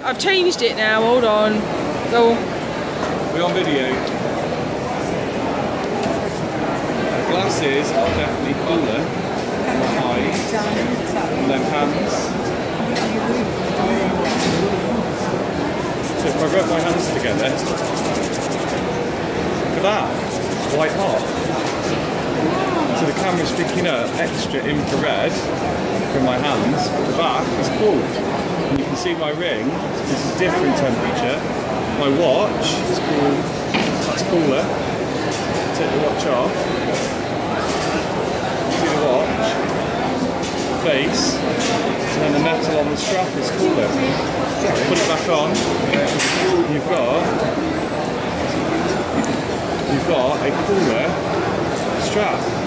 I've changed it now, hold on. Go. We're on video. The glasses are definitely cooler than my eyes and then hands. So if I rub my hands together, look at that, it's white hot. So the camera's picking up extra infrared from my hands, but the back is cool. And you can see my ring, this is different temperature. My watch is cool, that's cooler. Take the watch off. See the watch, face, and then the metal on the strap is cooler. Put it back on, you've got a cooler strap.